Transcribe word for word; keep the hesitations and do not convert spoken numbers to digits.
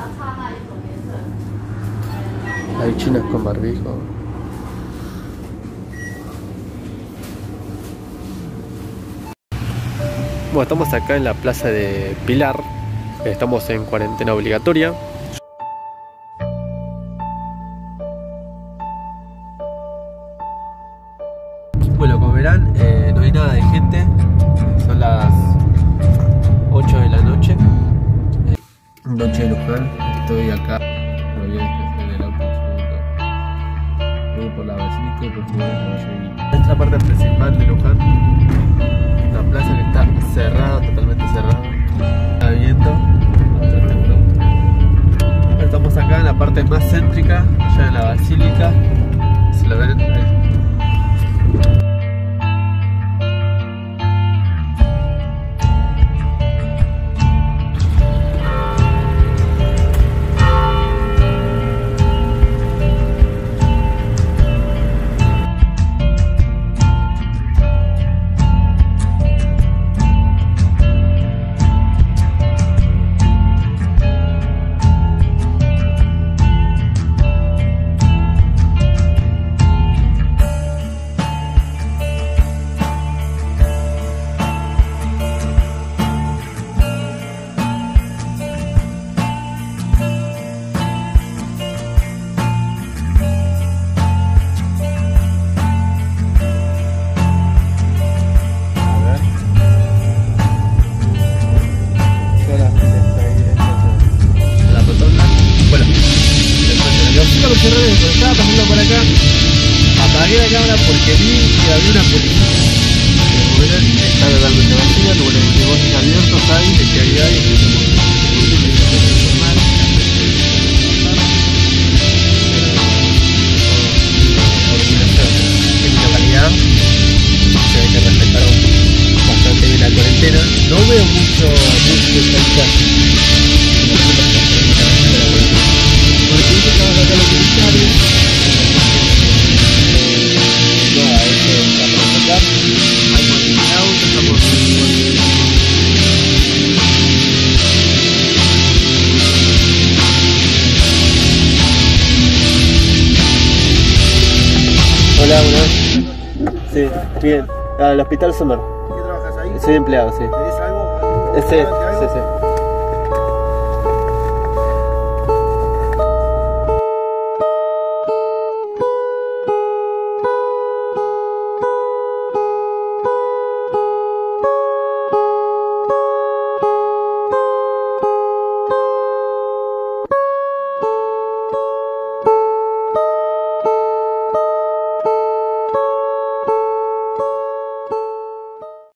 Hay chinas con barbijo. Bueno, estamos acá en la plaza de Pilar. Estamos en cuarentena obligatoria. Bueno, como verán, eh, no hay nada de gente. Son las ocho de la noche. Eh, noche de Luján. Estoy acá. Me voy a desplazar en el auto un segundo. Voy por la Basílica y por favor. Esta es la parte principal de Luján. Una plaza que está cerrada, totalmente cerrada. Está viendo. Estamos acá en la parte más céntrica, ya en la Basílica. Se lo ven ahí. Estaba pasando por acá, apagué la cámara porque vi que había una policía. Como verán, está totalmente vacía, como los negocios abiertos hay, de que hay alguien que se normal. En mi localidad se ve que respetaron bastante bien la cuarentena. No veo mucho, mucho distancia. Porque dice que vamos a sacar los militares. Nada, eso está para sacar. Hay modificado, estamos Hola, buenas. Sí, bien. Al Hospital Somar. ¿Qué trabajas ahí? Soy empleado, sí. ¿Tenés algo? Sí, sí, sí.